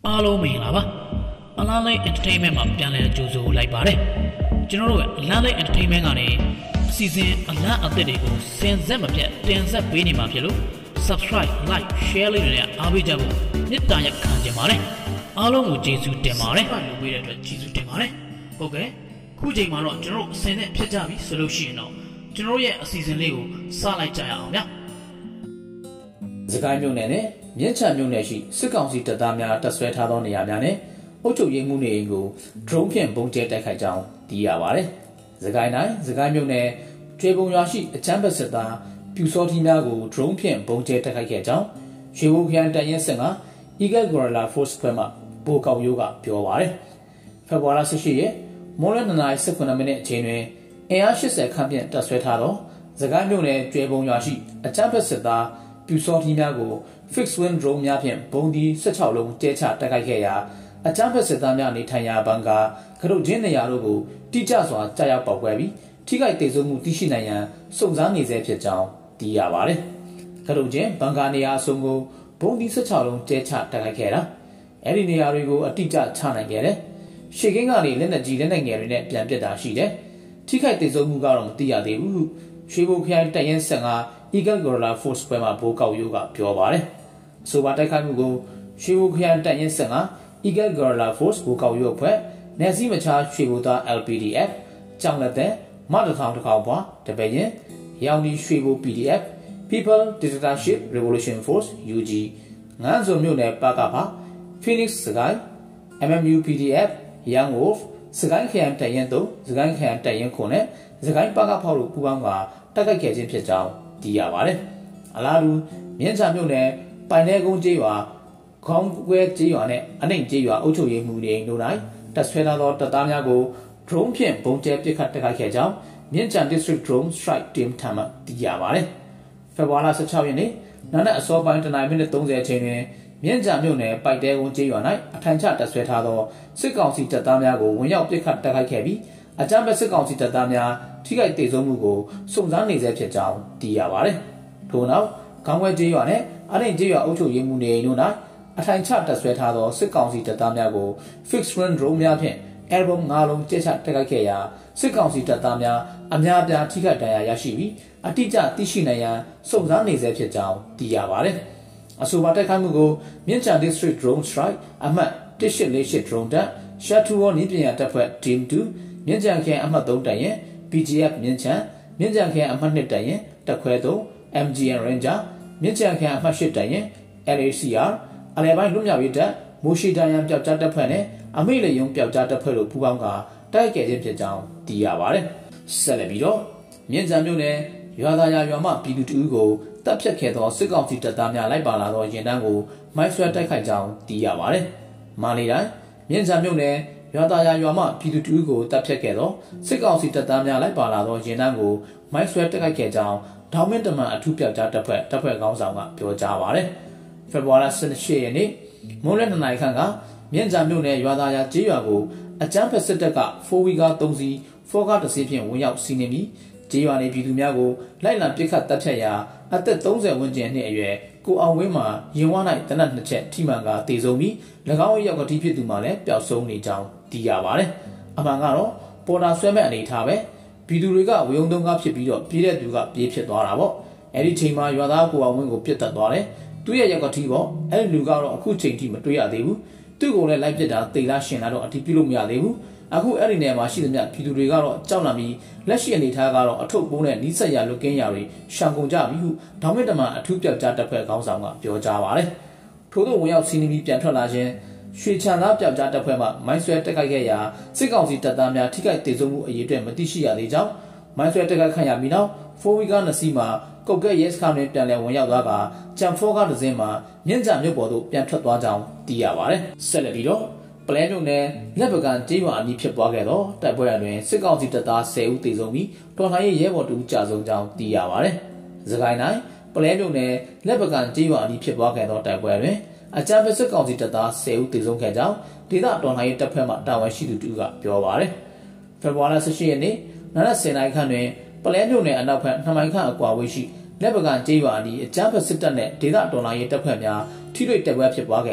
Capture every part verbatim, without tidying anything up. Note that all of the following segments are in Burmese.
အားလုံးမင်္ဂလာပါအလားလိုက် entertainment မှာပြန်လည်ကြိုဆိုလိုက်ပါတယ်ကျွန်တော်တို့ကအလားလိုက် entertainment ကနေအစီအစဉ်အလားအသစ်တွေကိုစင်ဆက်မပြတ်တင်ဆက်ပေးနေမှာဖြစ်လို့ subscribe like share လေးတွေနဲ့အားပေးကြဖို့မေတ္တာရပ်ခံချင်ပါတယ်အားလုံးကိုကျေးဇူးတင်ပါတယ်လုပ်ပေးတဲ့အတွက်ကျေးဇူးတင်ပါတယ်ဟုတ်ကဲ့ခုချိန်မှာတော့ကျွန်တော်တို့အစင်နဲ့ဖြစ်ကြပြီဆိုလို့ရှိရင်တော့ကျွန်တော်ရဲ့အစီအစဉ်လေးကိုစလိုက်ကြရအောင်ဗျာစကိုင်းမြို့နယ်နဲ့မြင်းချံမြို့နယ်ရှိစစ်ကောင်စီတပ်သားများတပ်ဆွဲထားသောနေရာများနဲ့အုပ်ချုပ်ရေးမှုနေအိမ်ကို drone ဖြင့်ပုံကျဲတိုက်ခိုက်ကြောင်းသိရပါတယ်။စကိုင်းတိုင်းစကိုင်းမြို့နယ်ကျွေပုံရွာရှိအချမ်းဘတ်စစ်သားပြူစောထီးများကို drone ဖြင့်ပုံကျဲတိုက်ခိုက်ခဲ့ကြောင်းရွှေဘိုခရိုင်တပ်ရင်းစစ်က Eagle Gorilla Force ဘက်မှပိုကောက်ရိုးကပြောပါတယ်။ဖေဖော်ဝါရီ ၁၈ ရက်မိုးလယ်နှစ်နာရီ ၁၇ မိနစ်အချိန်တွင်အင်အား ၈၀ ခန့်ဖြင့်တပ်ဆွဲထားသောစကိုင်းမြို့နယ်ကျွေပုံရွာရှိအချမ်းဘတ်စစ်သားပြူစောထီးများကို fixed wing drone များဖြင့်ဘုံဒီ၁၆ လုံးကျဲချတိုက်ခိုက်ခဲ့ရာအကြမ်းဖက်စစ်သားများနေထိုင်ရာဘန်ကာကရုတ်ချင်းနေရာတို့ကိုတိကျစွာကြားရောက်ပေါက်ကွဲပြီးထိခိုက်ဒေဆုံးမှုသိရှိနိုင်ရန်စုံစမ်းနေဆဲဖြစ်ကြောင်းသိရပါတယ်။ကရုတ်ချင်းဘန်ကာနေရာအစုံကိုဘုံဒီ၁၆ လုံးကျဲချတိုက်ခိုက်ခဲ့တာအဲ့ဒီနေရာတွေကိုအတိအကျချနိုင်ခဲ့တယ်။ရှေ့ကင်းကနေလက်နက်ကြီးလက်နက်ငယ်တွေနဲ့ပြန်ပစ်တာရှိတယ်။ထိခိုက်ဒေဆုံးမှုကတော့မသိရသေးဘူး။ရွှေဘိုခရိုင်တပ်ရင်း၁၅Eagle Gorilla Force ဘက်မှဘိုးကောက်ရိုးကပြောပါတယ်။အဆိုပါတိုက်ခိုက်မှုကိုရွှေဘိုခရိုင်တပ်ရင်း၁၅ Eagle Gorilla Force ဘိုးကောက်ရိုးအဖွဲ့နယ်စည်းမခြားရွှေဘိုသား L P D F ကြောင်လက်တဲ့မတထောင်တစ်ခေါက်ပွားတပည့်ရင်ရောင်ဒီရွှေဘို P D F People Dictatorship Revolution Force U G ငန်းစုံမြို့နယ်ပကဖ Phoenix စကိုင်း M M U P D F Young Wolf စကိုင်းခရိုင်တပ်ရင်း၃စကိုင်းခရိုင်တပ်ရင်း၉နဲ့စကိုင်းပကဖတို့ပူးပေါင်းကတိုက်ခိုက်ခဲ့ခြင်းဖြစ်ကြောင်းသိရပါတယ်။အလားတူမြင်းချံမြို့နယ်ပိုင်နယ်ကုန်းကျေးရွာခေါင်းကွဲကျေးရွာနဲ့အနှိမ်ကျေးရွာအုပ်ချုပ်ရေးမှုတွေတို့၌တပ်ဆွဲထားသောတပ်သားများကို drone ဖြင့်ပုံကျဲပစ်ခတ်တိုက်ခိုက်ခဲ့ကြောင်းမြင်းချံ District Drone Strike Team ထံမှသိရပါတယ်။ဖေဖော်ဝါရီ ၁၆ ရက်နေ့နနက်အစောပိုင်းတနာရီမိနစ် ၃၀ အချိန်တွင်မြင်းချံမြို့နယ်ပိုက်တဲကုန်းကျေးရွာ၌အထိုင်ချတပ်ဆွဲထားသောစစ်ကောင်စီတပ်သားများကိုဝင်ရောက်ပစ်ခတ်တိုက်ခိုက်ခဲ့ပြီးအကြမ်းဖက်စစ်ကောင်စီတပ်သားများထိခိုက်ဒေဆုံးမှုကိုစုံစမ်းနေဆဲဖြစ်ကြောင်းသိရပါတယ်။ထို့နောက်ခေါင်းခွဲကျေးရွာနဲ့အရင်ကျေးရွာအုပ်ချုပ်ရေးမှုနေအိမ်တို့၌အထိုင်ချတပ်ဆွဲထားသောစစ်ကောင်စီတပ်သားများကို fixed wing drone များဖြင့် album ၅ လုံးကျဲချတိုက်ခိုက်ခဲ့ရာစစ်ကောင်စီတပ်သားများအများအပြားထိခိုက်ဒဏ်ရာရရှိပြီးအတိအကျသိရှိနိုင်ရန်စုံစမ်းနေဆဲဖြစ်ကြောင်းသိရပါတယ်။အဆိုပါတိုက်ခိုက်မှုကိုမြင်းချံ District Drone Strike အမှတ်၁၈၄၈ drone တပ်ရှတ်တူဝနည်းပညာတပ်ဖွဲ့ Team ၂မြင်းချံခရိုင်အမှတ်၃တပ်ရင် B G F မြင်းချံမြင်းချံခရိုင်အမှတ်၂တပ်ရင်တပ်ခွဲ၃ M G N Ranger မြင်းချံခရိုင်အမှတ်၈တပ်ရင် L A C R အလဲပိုင်းလွတ်မြောက်ရေးတပ်မိုရှိတန်ရန်ပျောက်ကြားတပ်ဖွဲ့နဲ့အမိတ်လေယုံပျောက်ကြားတပ်ဖွဲ့တို့ပူးပေါင်းကတိုက်ခိုက်ခြင်းဖြစ်ကြောင်းသိရပါတယ်။ဆက်လက်ပြီးတော့မြင်းချံမြို့နယ်ရွာသားရွာမှပြည်သူတဦးကိုတပ်ဖြတ်ခဲ့သောစစ်ကောင်စီတပ်သားများလိုက်ပါလာသောရင်တန်းကိုမိုင်းဆွဲတိုက်ခိုက်ကြောင်းသိရပါတယ်။မာလီတိုင်းမြင်းချံမြို့နယ်ရွာသားရွာမှပြည်သူတဦးကိုတပ်ဖြတ်ခဲ့သောစစ်ကောင်စီတပ်သားများလိုက်ပါလာသောရင်တန်းကိုမိုင်းဆွဲတိုက်ခိုက်ခဲ့ကြောင်းဒေါင်းမင်းတမန်အထူးပြောက်ကြားတပ်ဖွဲ့တပ်ဖွဲ့ခေါင်းဆောင်ကပြောကြားပါတယ်။ဖေဖော်ဝါရီ ၁၈ ရက်နေ့မိုးလယ်နှစ်နာရီခန့်ကမြင်းချံမြို့နယ်ရွာသားကျေးရွာကိုအကြမ်းဖက်စစ်တပ်ကfour wheelကား၃စီးfourကားတစ်စီးဖြင့်ဝင်ရောက်စီးနင်းပြီးကျေးရွာနေပြည်သူများကိုလိုက်လံပစ်ခတ်တပ်ဖြတ်ရာအသက်၃၀ဝန်းကျင်နှစ်အရွယ်ကိုအောင်ဝင်းမှာရင်ဝါ၌တနက်နှစ်ချက်ထိမှန်ကတေဆုံးပြီး၎င်းရဲ့ရောက်ကတိဖြစ်သူမှလည်းပျောက်ဆုံးနေကြောင်းသိရပါတယ်။အမှန်ကတော့ပေါ်တာဆွဲမဲ့အနေထားပဲပြည်သူတွေကဝေယုံတုံးကားဖြစ်ပြီးတော့ပြေးတဲ့သူကပြေးဖြစ်သွားတာပေါ့။အဲ့ဒီချိန်မှာရွာသားကိုအောင်ဝင်းကိုပြစ်တက်သွားတယ်။သူ့ရဲ့ရောက်ကတိပေါ့အဲ့ဒီလူကတော့အခုချိန်ထိမတွေ့ရသေးဘူး။သူ့ကိုလည်းလိုက်ပစ်တာတေလားရှင်လာတော့အတိပြုလို့မရသေးဘူး။အခုအဲ့ဒီနေရာမှာရှိသမျှပြည်သူတွေကတော့ကြောက်လန့်ပြီးလက်ရှိအနေထားကတော့အထုပ်ပုံးနဲ့နီးစက်ရလုကင်းရာတွေရှောင်ကုန်ကြပြီဟုဒေါမင်းတမန်အထူးပြောက်ကြားတပ်ဖွဲ့ခေါင်းဆောင်ကပြောကြားပါတယ်။ထို့သောဝင်ရောက်စီးနင်းပြီးပြန်ထွက်လာခြင်းရွှေချံသားပြောက်ကြားတပ်ဖွဲ့မှမိုင်းဆွဲတက်ခိုက်ခဲ့ရာစစ်ကောင်စီတပ်သားများထိခိုက်ဒေဆုံးမှုအရေးအတွက်မသိရှိရသေးကြောင်းမိုင်းဆွဲတက်ခိုက်ခံရပြီးနောက်four wheelကားနှစ်စီးမှာကုတ်ကဲရဲစခန်းတွင်ပြန်လည်ဝင်ရောက်သွားကကြံဖောကားတစ်စင်းမှာမြင်းချံမြို့ပေါ်သို့ပြန်ထွက်သွားကြောင်းသိရပါတယ်။ဆက်လက်ပြီးတော့ပလဲမြို့နယ်လက်ပကံကျေးရွာအနီးဖြစ်ပွားခဲ့သောတိုက်ပွဲတွင်စစ်ကောင်စီတပ်သား၁၀ဦးသေဆုံးပြီးတော်လှန်ရေးရဲဘော်တူကြာဆုံးကြောင်းသိရပါတယ်။စကိုင်းတိုင်းပလဲမြို့နယ်လက်ပကံကျေးရွာအနီးဖြစ်ပွားခဲ့သောတိုက်ပွဲတွင်အကြမ်းဖက်စစ်ကောင်စီတပ်သား၁၀ဦးသေဆုံးခဲ့ကြောင်းဒေသတော်လှန်ရေးတပ်ဖွဲ့မှတာဝန်ရှိသူတူကပြောပါတယ်။ဖေဖော်ဝါရီ ၁၈ ရက်နေ့နနက်၁၀နာရီခန့်တွင်ပလဲမြို့နယ်အနောက်ဘက်နှစ်မိုင်ခန့်အကွာဝေးရှိလက်ပကံကျေးရွာအနီးအကြမ်းဖက်စစ်တပ်နှင့်ဒေသတော်လှန်ရေးတပ်ဖွဲ့များထိတွေ့တိုက်ပွဲဖြစ်ပွားခဲ့ပြီး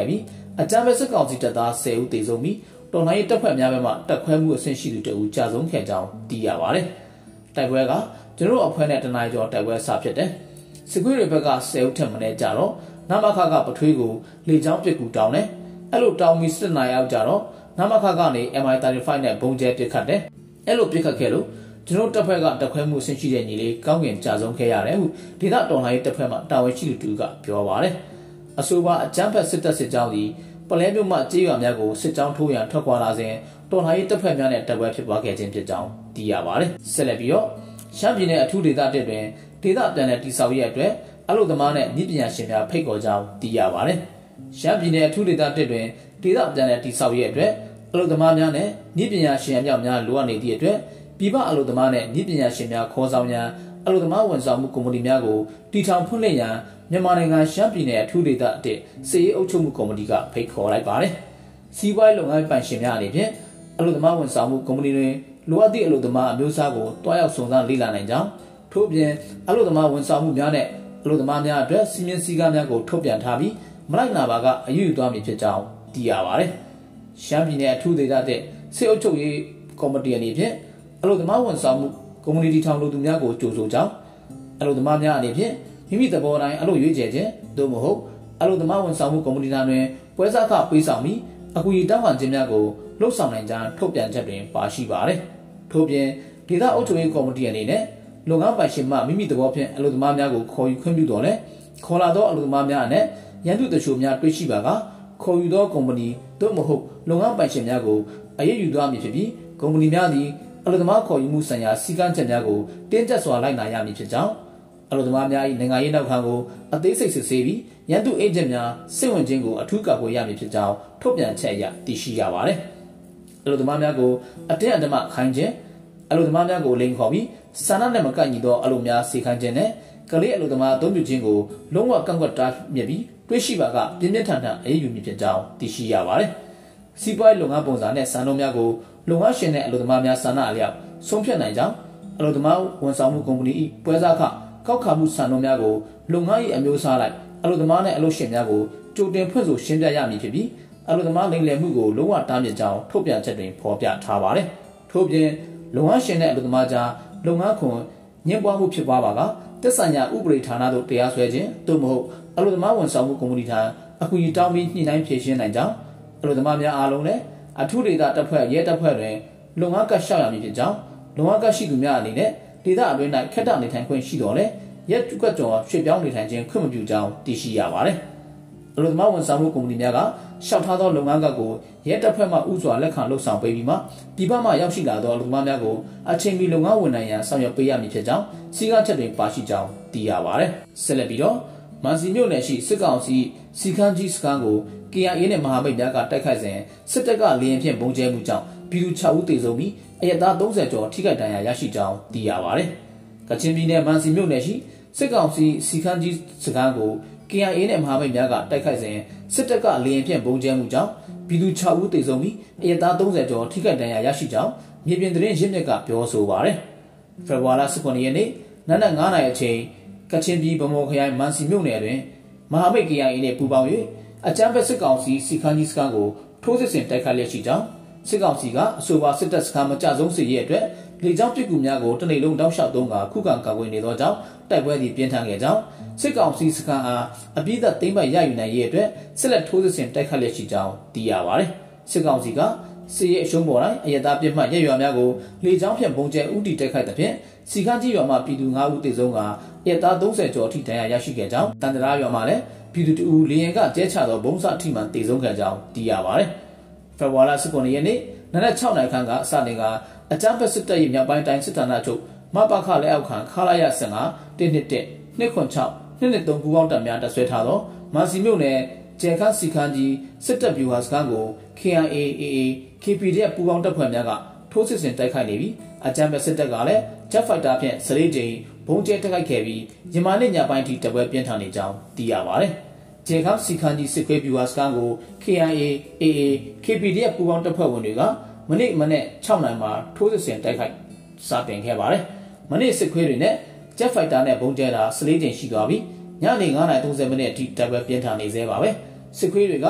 အကြမ်းဖက်စစ်ကောင်စီတပ်သားဆယ်ဦးသေဆုံးပြီးတော်လှန်ရေးတပ်ဖွဲ့များဘက်မှတပ်ခွဲမှုအဆင့်ရှိသူတအူကြာဆုံးခဲ့ကြောင်းသိရပါတယ်။တိုက်ပွဲကကျွန်တော်အဖွဲ့နဲ့တနင်္လာကျော်တိုက်ပွဲစဖြစ်တယ်။စစ်ခွေးတွေဘက်ကဆယ်ဦးထက်မနည်းကြတော့နမခကပထွေးကိုလေကြောင်းပစ်ကူတောင်းတယ်။အဲ့လိုတောင်းပြီးစစ်နိုင်အောင်ကြတော့နမခကနေ M I thirty-five နဲ့ဘုံကျဲပစ်ခတ်တယ်။အဲ့လိုပစ်ခတ်ခဲ့လို့ကျွန်တော်တပ်ဖွဲ့ကတပ်ခွဲမှုအဆင့်ရှိတဲ့ညီလေးကောင်းကင်ကြာဆုံးခဲ့ရတယ်ဟုဒေသတော်လှန်ရေးတပ်ဖွဲ့မှတာဝန်ရှိသူကပြောပါတယ်။အဆိုပါအကြမ်းဖက်စစ်တပ်စစ်ကြောင်းသည်ပလဲမြို့မှကြေးရွာများကိုစစ်ကြောင်းထိုးရန်ထွက်ခွာလာစဉ်တော်လှန်ရေးတပ်ဖွဲ့များနဲ့တပ်ပွဲဖြစ်ပွားခဲ့ခြင်းဖြစ်ကြောင်းသိရပါတယ်။ဆက်လက်ပြီးတော့ရှမ်းပြည်နယ်အထူးဒေသတစ်တွင်ဒေသပြန်လည်တည်ဆောက်ရေးအတွက်အလုပ်သမားနဲ့ဤပညာရှင်များဖိတ်ခေါ်ကြောင်းသိရပါတယ်။ရှမ်းပြည်နယ်အထူးဒေသတစ်တွင်ဒေသပြန်လည်တည်ဆောက်ရေးအတွက်အလုပ်သမားများနဲ့ဤပညာရှင်များများလိုအပ်နေသည့်အတွက်ပြည်ပအလုပ်သမားနဲ့ဤပညာရှင်များခေါ်ဆောင်ရန်အလုပ်သမားဝန်ဆောင်မှုကုမ္ပဏီများကိုတည်ထောင်ဖွင့်လှစ်ရန်မြန်မာနိုင်ငံရှမ်းပြည်နယ်အထူးဒေသအတစ်စီရေးအုပ်ချုပ်မှုကော်မတီကဖိတ်ခေါ်လိုက်ပါတယ်။စီးပွားရေးလုပ်ငန်းပိုင်ရှင်များအနေဖြင့်အလုပ်သမားဝန်ဆောင်မှုကုမ္ပဏီတွေလိုအပ်သည့်အလုပ်သမားအမျိုးအစားကိုတွားရောက်စုံစမ်းလေ့လာနိုင်ကြောင်းထို့ပြင်အလုပ်သမားဝန်ဆောင်မှုများနဲ့အလုပ်သမားများအတွက်စီမင်းစည်းကမ်းများကိုထုတ်ပြန်ထားပြီးမလိုက်နာပါကအရေးယူသွားမည်ဖြစ်ကြောင်းသိရပါတယ်။ရှမ်းပြည်နယ်အထူးဒေသတဲ့စစ်အုပ်ချုပ်ရေးကော်မတီအနေဖြင့်အလုပ်သမားဝန်ဆောင်မှုကွန်မြူနတီထောင်လူသူများကိုကြိုဆိုကြောင်းအလုပ်သမားများအနေဖြင့်မိမိသဘောတိုင်းအလုပ်ရွေးချယ်ခြင်းသို့မဟုတ်အလုပ်သမားဝန်ဆောင်မှုကွန်မြူနတီသားတွင်ပွဲစားခပေးဆောင်ပြီးအကူအညီတောင်းခံခြင်းများကိုလှုပ်ဆောင်နိုင်ကြောင်းထုတ်ပြန်ချက်တွင်ပါရှိပါတယ်။ထို့ပြင်ဒေသအုပ်ချုပ်ရေးကော်မတီအနေနဲ့လုပ်ငန်းပိုင်ရှင်မှမိမိသဘောဖြင့်အလုပ်သမားများကိုခေါ်ယူခွင့်ပြုတော်လဲခေါ်လာသောအလုပ်သမားများနဲ့ရန်သူတချို့များတွေ့ရှိပါကခေါ်ယူသောကုမ္ပဏီသို့မဟုတ်လုပ်ငန်းပိုင်ရှင်များကိုအရေးယူသွားမည်ဖြစ်ပြီးကုမ္ပဏီများသည်အလုပ်သမားခေါ်ယူမှုဆိုင်ရာစီကံချက်များကိုတင်းကျပ်စွာလိုက်နာရမည်ဖြစ်ကြောင်းအလုပ်သမားများ၏နိုင်ငံရေးနောက်ခံကိုအသေးစိတ်စစ်ဆေးပြီးရန်သူအေဂျင့်များစိတ်ဝင်ခြင်းကိုအထူးကာကွယ်ရမည်ဖြစ်ကြောင်းထုတ်ပြန်ချက်အရသိရှိရပါတယ်။အလုပ်သမားများကိုအတင်းအဓမ္မခိုင်းခြင်းအလုပ်သမားများကိုလိမ်ခေါ်ပြီးစာနာနဲ့မကန့်ညီသောအလုပ်များစေခိုင်းခြင်းနဲ့ကလေးအလုပ်သမားအသုံးပြုခြင်းကိုလုံးဝကန့်ကွက်တားမြစ်ပြီးတွေးရှိပါကပြင်းပြထန်ထန်အရေးယူမည်ဖြစ်ကြောင်းသိရှိရပါတယ်။စီးပွားရေးလုပ်ငန်းပုံစံနဲ့စံနှုန်းများကိုလုပ်ငန်းရှင်နဲ့အလုပ်သမားများစာနာအလျောက်ဆုံးဖြတ်နိုင်ကြောင်းအလုပ်သမားဝန်ဆောင်မှုကုမ္ပဏီ၏ပွဲစားခကောက်ခါမှုစံနှုန်းများကိုလုပ်ငန်း၏အမျိုးအစားလိုက်အလုပ်သမားနဲ့အလုပ်ရှင်များကိုကြိုတင်ဖွင့်ဆိုရှင်းပြရမည်ဖြစ်ပြီးအလုပ်သမားလိမ်လည်မှုကိုလုံးဝတားမြစ်ကြောင်းထုတ်ပြန်ချက်တွင်ဖော်ပြထားပါတယ်။ထို့ပြင်လုပ်ငန်းရှင်နဲ့အလုပ်သမားကြားလုပ်ငန်းခွန်ညှဉ်းပန်းမှုဖြစ်ပွားပါကသက်ဆိုင်ရာဥပဒေဌာနသို့တရားစွဲခြင်းသို့မဟုတ်အလုပ်သမားဝန်ဆောင်မှုကုမ္ပဏီထံအကူအညီတောင်းပြီးညှိနှိုင်းဖြေရှင်းနိုင်ကြောင်းအလုပ်သမားများအားလုံးနဲ့အထူးဒေသတပ်ဖွဲ့ရဲတပ်ဖွဲ့တွင်လုပ်ငန်းကရှောက်ရမည်ဖြစ်ကြောင်းလုပ်ငန်းကရှိသူများအနေနဲ့ဒေသအတွင်း၌ခက်တာနေထိုင်ခွင့်ရှိတော်လဲရဲကွက်ကြော်ရွှေ့ပြောင်းနေထိုင်ခြင်းခွင့်မပြုကြောင်းသိရှိရပါတယ်။အလုပ်သမားဝန်ဆောင်မှုကုမ္ပဏီများကရှောက်ထားသောလုပ်ငန်းကကိုရဲတပ်ဖွဲ့မှဥစွာလက်ခံလှုပ်ဆောင်ပေးပြီးမှပြည်ပမှရောက်ရှိလာသောအလုပ်သမားများကိုအချိန်မီလုပ်ငန်းဝန်နိုင်ရန်ဆောင်ရွက်ပေးရမည်ဖြစ်ကြောင်းစီကံချက်တွင်ပါရှိကြောင်းသိရပါတယ်။ဆက်လက်ပြီးတော့မန်စီမြို့နယ်ရှိစစ်ကောင်စီစီခန်းကြီးစခန်းကို K I A နဲ့မဟာမိတ်များကတိုက်ခိုက်စဉ်စစ်တပ်ကလေယာဉ်ဖြင့်ပုံကျဲမှုကြောင့်ပြည်သူ၆ဦးသေဆုံးပြီးအရက်သား၃၀ကျော်ထိခိုက်ဒဏ်ရာရရှိကြောင်းသိရပါတယ်။ကချင်ပြည်နယ်မန်စီမြို့နယ်ရှိစစ်ကောင်စီစီခန်းကြီးစခန်းကို K I A နဲ့မဟာမိတ်များကတိုက်ခိုက်စဉ်စစ်တပ်ကလေယာဉ်ဖြင့်ပုံကျဲမှုကြောင့်ပြည်သူ၆ဦးသေဆုံးပြီးအရက်သား၃၀ကျော်ထိခိုက်ဒဏ်ရာရရှိကြောင်းမြေပြင်သတင်းရင်းမြစ်ကပြောဆိုပါတယ်။ဖေဖော်ဝါရီလ၁၉ရက်နေ့နနက်၅နာရီအချိန်ကချင်ပြည်ဗမော်ခရိုင်မန်စီမြို့နယ်တွင်မဟာမိတ် K I A နဲ့ပူးပေါင်း၍အကြမ်းဖက်စစ်ကောင်စီစီခန်းကြီးစခန်းကိုထိုးစစ်ဆင်တိုက်ခိုက်လျက်ရှိကြောင်းစစ်ကောင်စီကအဆိုပါစစ်တပ်စခန်းမကြဆုံးစေရတဲ့အတွက်လေကြောင်းပစ်ကူများကိုတနေ့လုံးတောက်လျှောက်သုံးကခုခံကာကွယ်နေသောကြောင့်တိုက်ပွဲသည်ပြင်းထန်ခဲ့ကြောင်းစစ်ကောင်စီစခန်းအားအပြည့်အသိမ်းပိုက်ရယူနိုင်ရေးအတွက်စစ်လက်ထိုးစစ်ဆင်တိုက်ခိုက်လျက်ရှိကြောင်းသိရပါတယ်။စစ်ကောင်စီကစစ်ရေးအရှုံးပေါ်တိုင်းအရတားပြစ်မှတ်ရရွာများကိုလေကြောင်းဖြင့်ပုံကျဲဥတီတိုက်ခိုက်တဲ့ဖြင့်စီခန်းကြီးရွာမှာပြည်သူ၅ဦးသေဆုံးကအရတား၃၀ကျော်ထိဒဏ်ရာရရှိခဲ့ကြောင်းတန်တရာရွာမှာလည်းပြည်သူတအူလေရင်ကကျဲချသောဘုံစအထိမှန်သေဆုံးခဲ့ကြောင်းသိရပါတယ်။ဖေဖော်ဝါရီလ၁၉ရက်နေ့နနက်၆နာရီခန့်ကအစတင်ကအကြမ်းဖက်စစ်တပ်၏မြောက်ပိုင်းတိုင်းစစ်ဌာနချုပ်မပခလက်အောက်ခံခလာရ၁၅ ၁၂၁ ၂ခွန်၆ ၂၂၃ပူပေါင်းတပ်များတပ်ဆွဲထားသောမန်စီမြို့နယ်ကျဲခန်းစီခန်းကြီးစစ်တပ်ဗျူဟာစခန်းကို K I A A A K P D F ပူပေါင်းတပ်ဖွဲ့များကထိုးစစ်ဆင်တိုက်ခိုက်နေပြီးအကြမ်းဖက်စစ်တပ်ကလည်း Jet Fighter ဖြင့်စရိတ်ချိန်ဘုံကျဲတိုက်ခိုက်ခဲ့ပြီးယမန်နေ့ညပိုင်းထိတပ်ပွဲပြင်းထန်နေကြောင်းသိရပါတယ်။ကျဲခန်းစီခန်းကြီးစစ်ခွေးဗျူဟာစခန်းကို K I A A A K P D F ပူပေါင်းတပ်ဖွဲ့ဝင်တွေကမနေ့မနေ့၆နိုင်မှာထိုးစစ်ဆင်တိုက်ခိုက်စတင်ခဲ့ပါတယ်။မနေ့စစ်ခွေးတွေနဲ့ Jet Fighter နဲ့ဘုံကျဲတာစရိတ်ချိန်ရှိသွားပြီးညနေ၅နာရီ၃၀မိနစ်အထိတပ်ပွဲပြင်းထန်နေသေးပါပဲ။စစ်ခွေးတွေက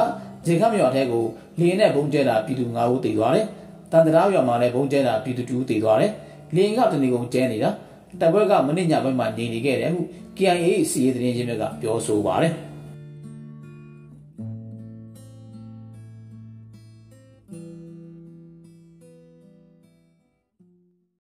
ဇေခမြော်ထဲကိုလေနဲ့ဘုံကျဲတာပြည်သူ၅ဦးတည်သွားတယ်တန်တရားရွာမှာလည်းဘုံကျဲတာပြည်သူtwoတည်သွားတယ်လေကတနေကုန်ကျဲနေတာတပ်ဘက်ကမနစ်ညဘက်မှာနေနေခဲ့တယ်ဟု K I A စီရေးသတင်းချင်းတွေကပြောဆိုပါတယ်